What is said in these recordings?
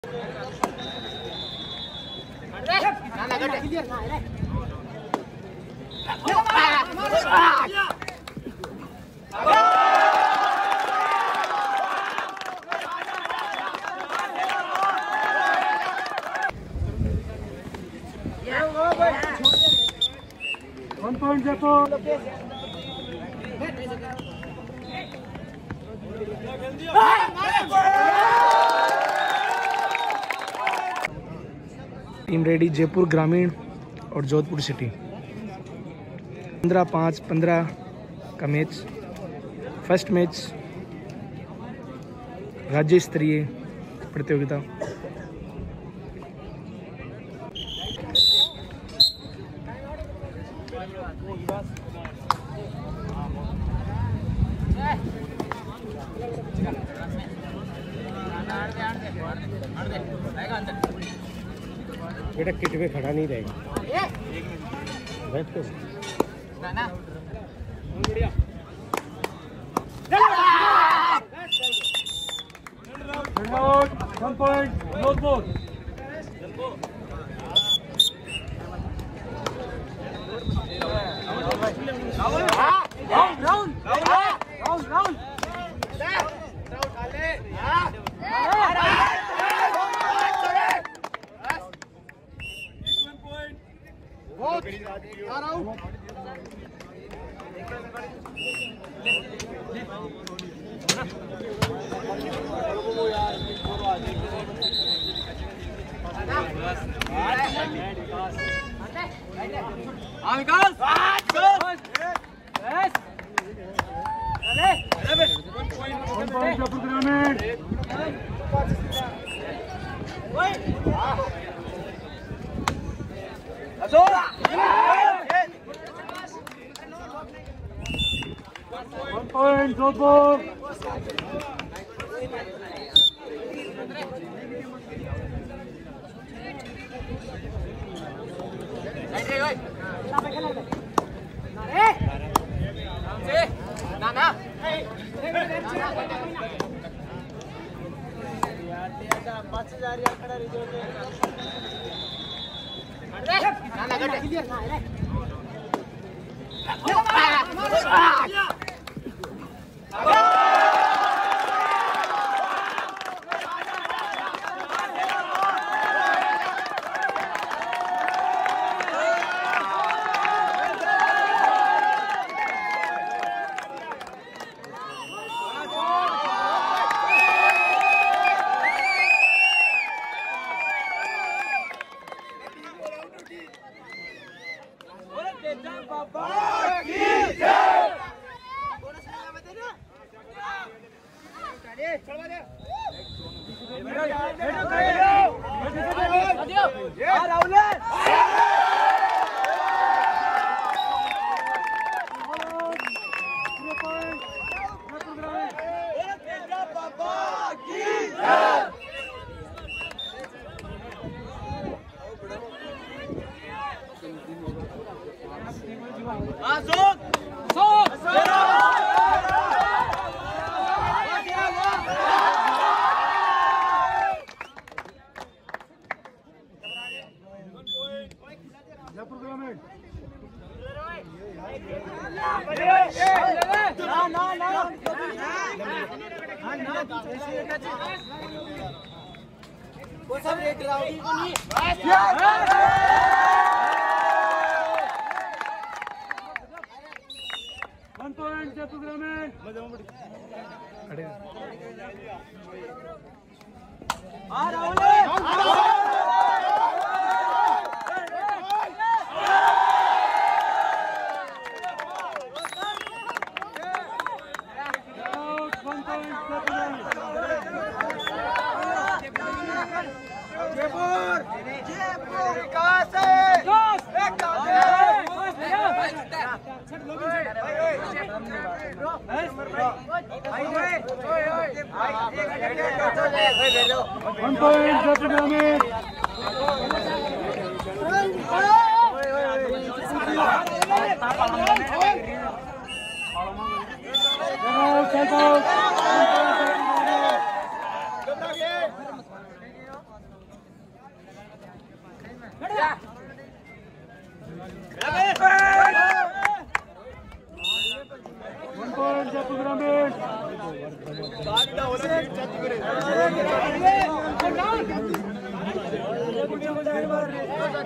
One point जातो. Team ready Jaipur ग्रामीण और जोधपुर सिटी। 15-5-15 का मैच, फर्स्ट मैच राज्य स्तरीय प्रतियोगिता। बेटा किट पे खड़ा नहीं रहेगा, बैठ के ना। बढ़िया। One point, no ball. Round. One point, no ball. One point, Jayapur Gramin. One point, Jayapur Gramin.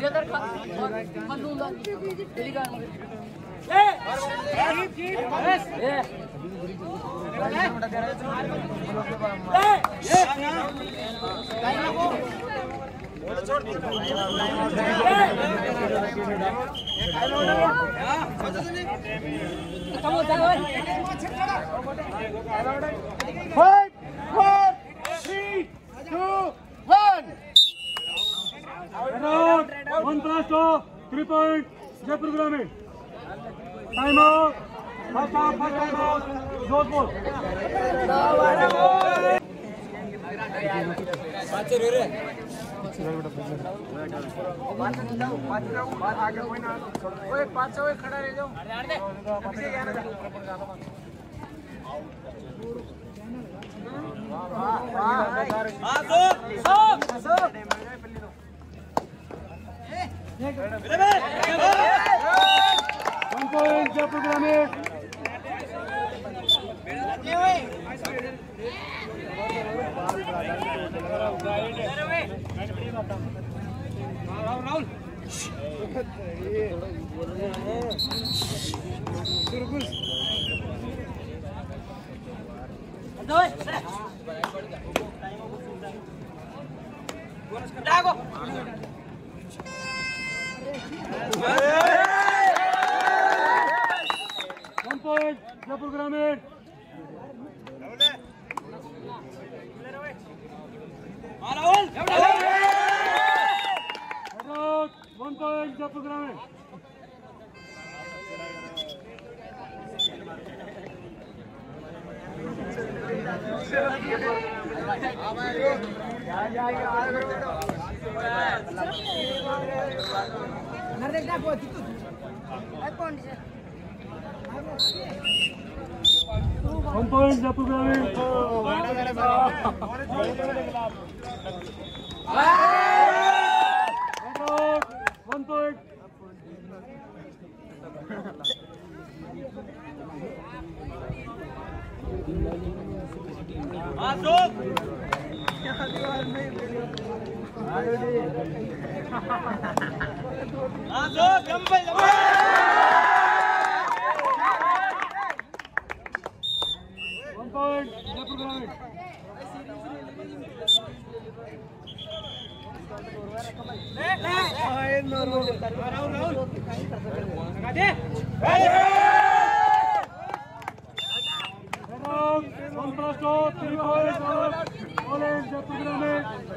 One plus two, 3 point, Jaipur Gramin. Time out. First half, first time out. Jodhpur. One point, Jaipur Gramin. One point, Jaipur Gramin. One point, Jaipur Gramin. One point, Jaipur Gramin. One point. One point, Jaipur Gramin. One plus two, 3 points, all in Jaipur Gramin.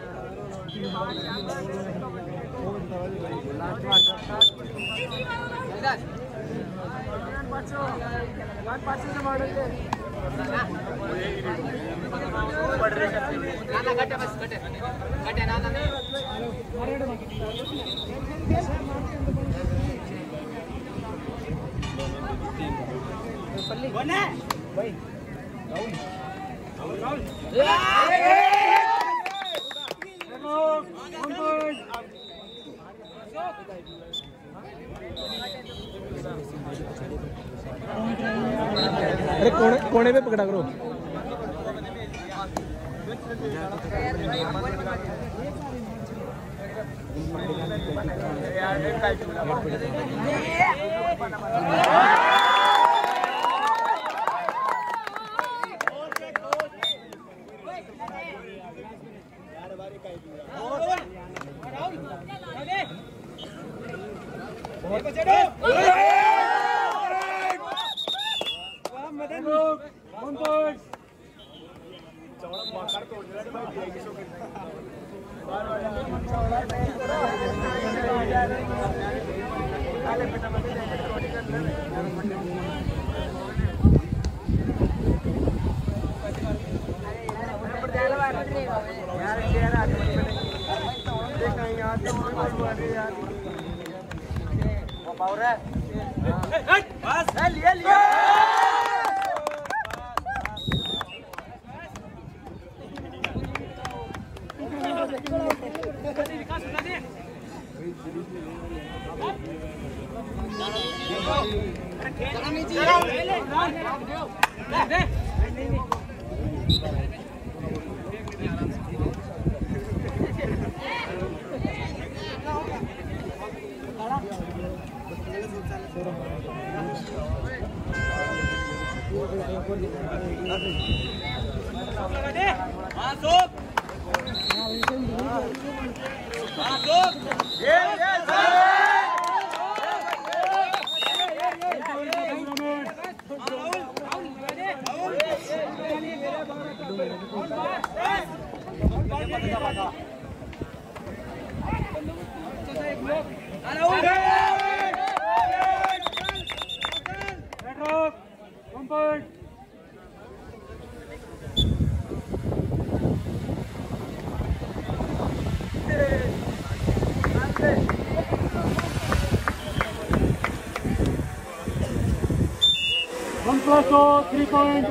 अरे कोने पे पकड़ा करो। One point. One plus two, 3 point.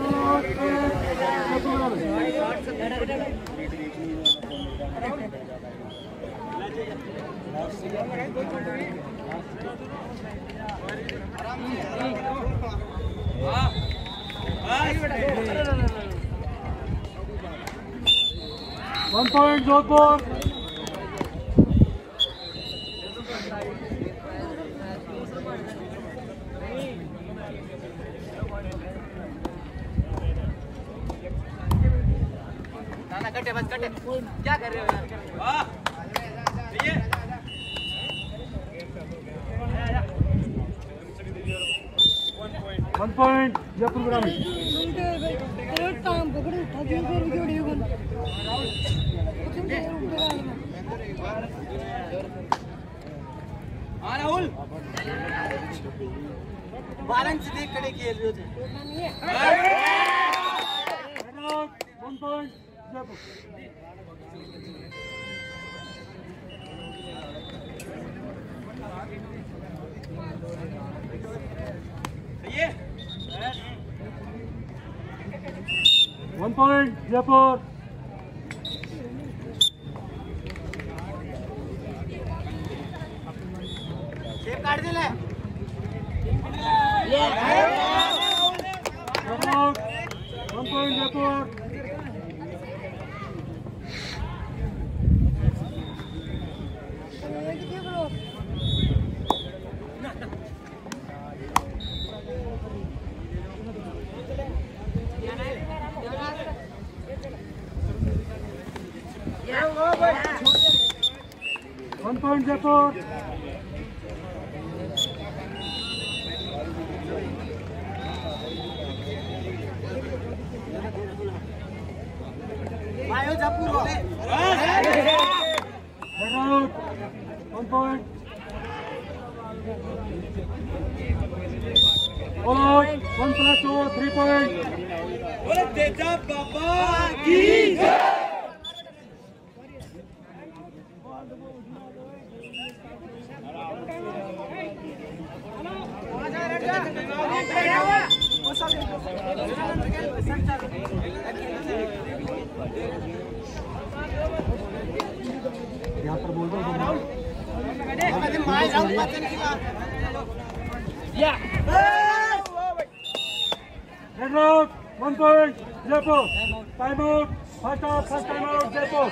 One point, Jodhpur. कटे बस कटे क्या कर रहे हो यार वाह सही है 1 point जयपुर ग्रामीण काम पकड़ उठा दिया फिर वीडियो बंद हां राहुल बैलेंस देख खड़े खेल रहे थे 1 point जयपुर सही है 1 point जयपुर सेव काट दे ले 1 point Jaipur One point Jaipur. आयो Jaipur. Head out. 1 point. All out. 1 plus 2, 3 point. बोले तेजा बाबा की यहाँ पर बोल दो head out. 1 point Jaipur. Time out. First off, first time out Jaipur.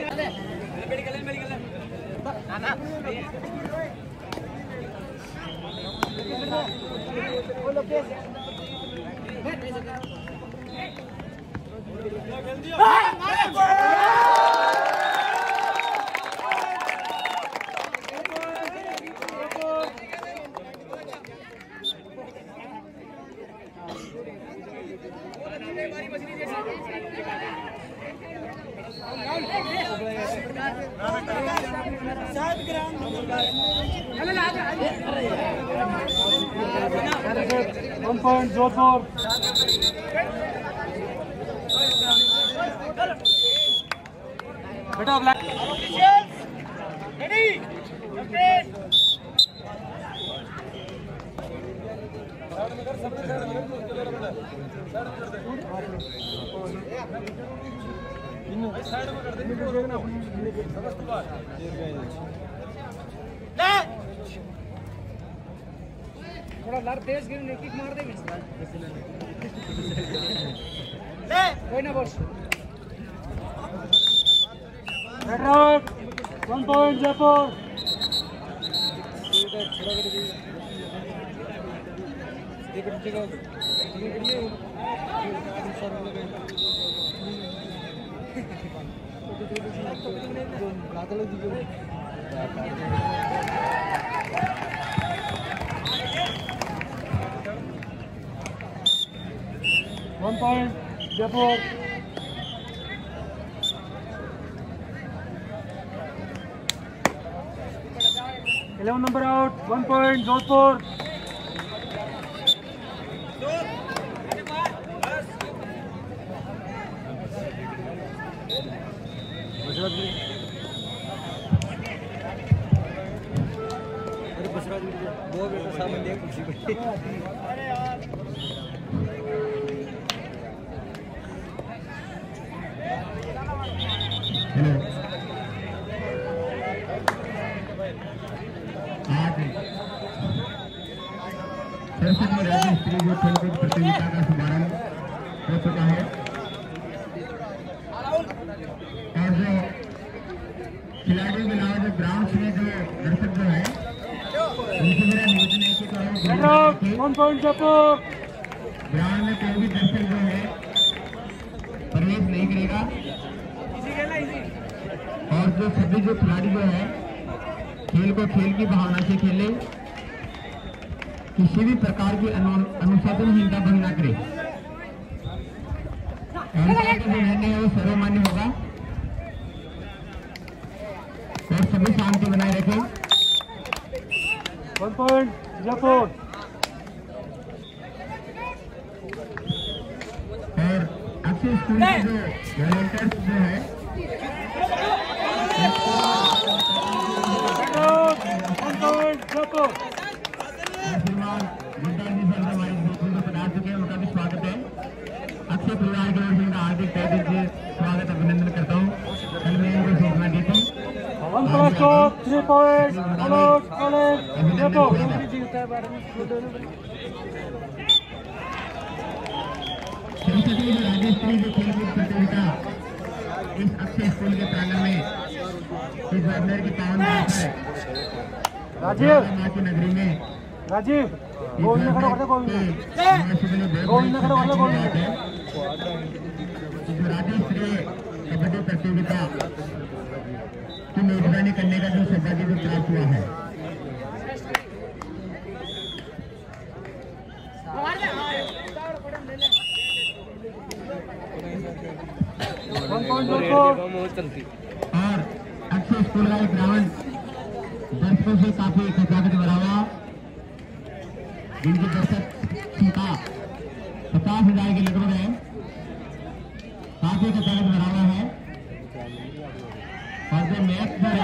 One point Jodhpur. बेटा ब्लैक रेडी थोड़ा लड़ तेज गिर ने किक मार दे ले कोई ना boss head out 1 point Jaipur. एक जगह 1 point, Jaipur. Eleven number out, 1 point, Jodhpur. वो बेटा सामने देख कुर्सी पे राज्य स्तरीय खेलकूद प्रतियोगिता का शुभारंभ हो चुका है और जो खिलाड़ियों के अलावा जो ग्राउंड में जो दर्शक जो है उनसे मेरा निवेदन है कि ग्राउंड में कोई भी दर्शक जो है प्रवेश नहीं करेगा और जो सभी जो खिलाड़ी जो है खेल को खेल की भावना से खेले, किसी भी प्रकार की अनुशासनहीनता भंग न करे। जो निर्णय है वो सर्वमान्य होगा और सभी शांति बनाए रखें। 1 point, Jaipur. और अच्छे स्कूल के जो वॉलंटियर्स जो है श्रीमान विद्यार्थी संघ हमारे स्कूल में पधार चुके हैं, उनका भी स्वागत है। अक्षय परिवार की ओर से उनका हार्दिक तहे दिल से स्वागत अभिनंदन करता हूँ। कल मैं इनको सूचना देता हूँ। 3 points, Jaipur. सरस्वती राज्य स्तरीय खेलकूद प्रतियोगिता इस अक्षय स्कूल के प्रांगण में इस वेबिनार की पावन बात है। राजीव, माँ की नगरी में राजीव, गोविंद खड़ा खड़ा गोविंद राज्य स्तरीय कबड्डी प्रतियोगिता की मेजबानी करने का जो सौभाग्य भी प्राप्त हुआ है। और अक्षय स्कूल का ग्राउंड दर्शकों से काफी खचाखच भरा हुआ, जिनकी दर्शक क्षमता 50,000 के लगभग है, काफी खचाखच भरा हुआ है। और जो मैच जो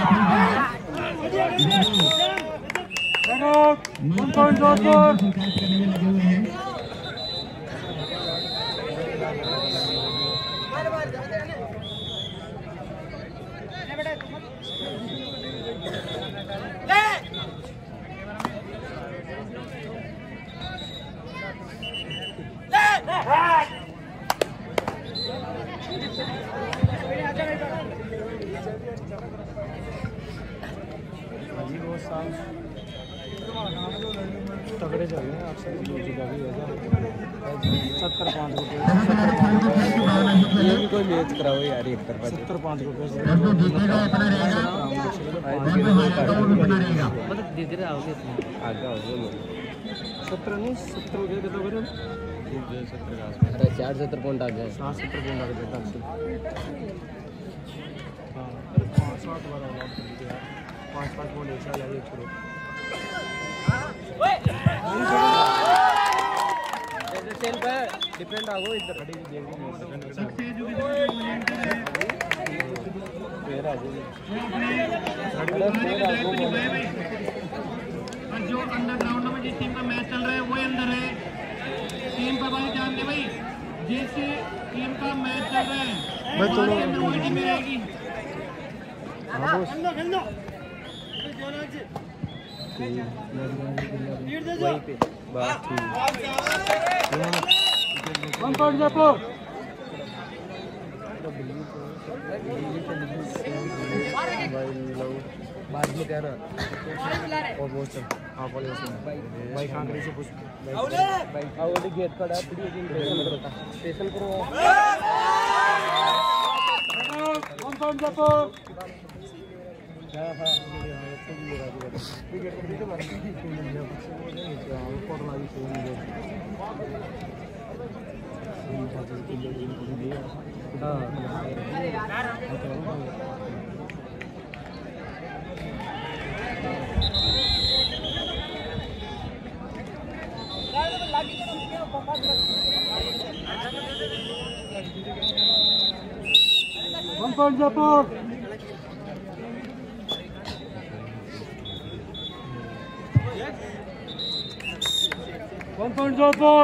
संचालित करने में लगे हुए हैं। तगड़े चल रहे हैं अक्सर कोई मैच कराओ यार, 75 रुपये जो जीतेगा अपना रहेगा और जो हारेगा वो भी अपना रहेगा। मतलब धीरे धीरे आओगे आगे आओगे 70 नहीं 70 हो गए तो करो 70 पॉइंट आ गए 70 पॉइंट आ गए हाँ 5-7 बार आउट कर दिया 5-5 बॉल एक साल आगे छोड़ो सेल पे डिफरेंट आगो इधर और जो अंदर ग्राउंड में जिस टीम का मैच चल रहा है वो अंदर है। टीम पर भाई ध्यान दे भाई, जिस टीम का मैच चल रहा है वही टीम में रहेगी। वहीं पे बात आज में कह रहा और वो चल हाँ बोले भाई कांकरी से कुछ भाई गेट खड़ा है स्टेशन करो Jayapur. One point Jayapur.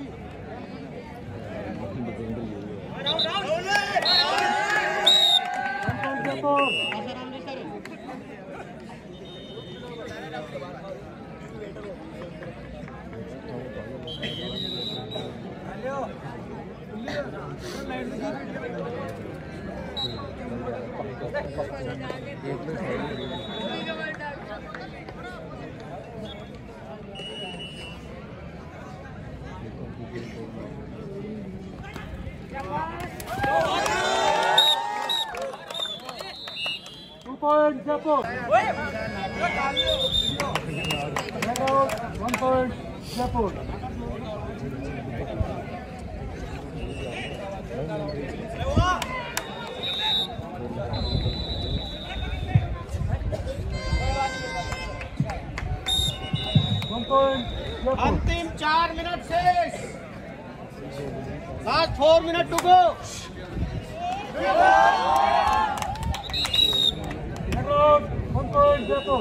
Point Jayapur. One point Jayapur. One point Jayapur. अंतिम 4 मिनट शेष। Last 4 minute to go. One point Jayapur.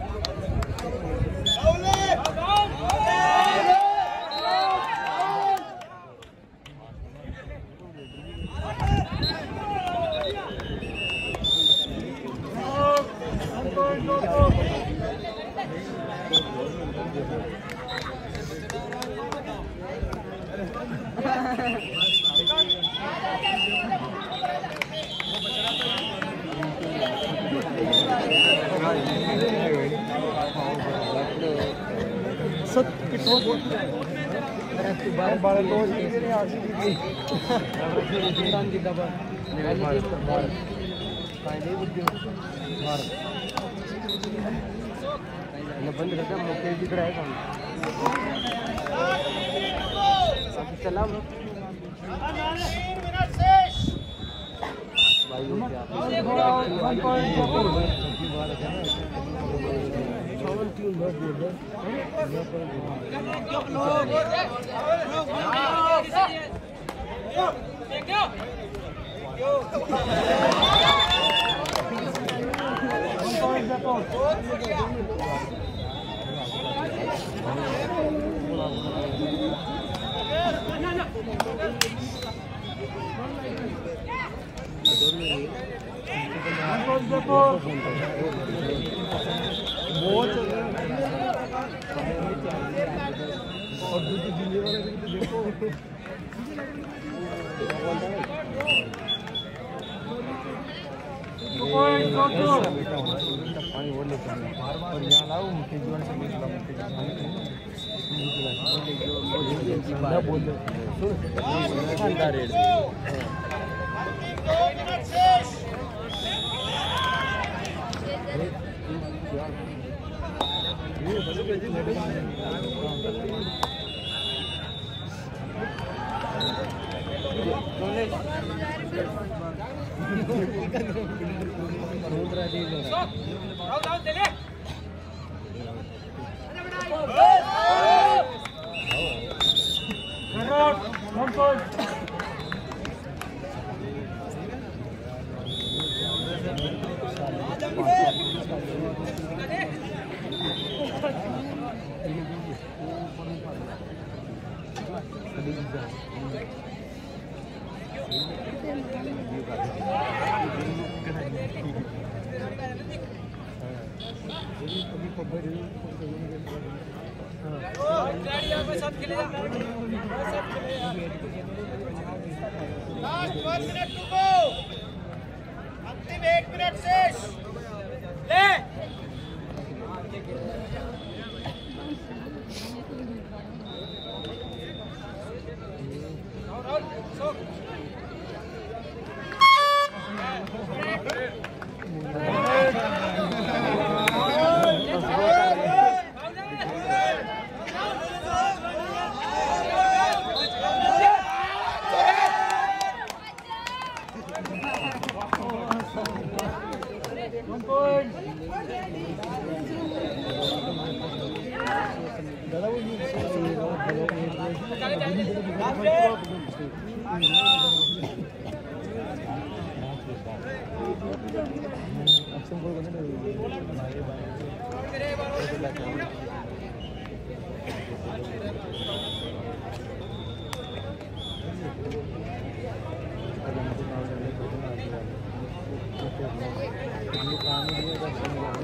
बंद करते हैं मुकेश जी खड़ा है चला पानी और लेते हैं और यहाँ लाओ मुकेश जीवन से बोल दो raid last 1 minute to go. अंतिम 1 मिनट शेष। ले काम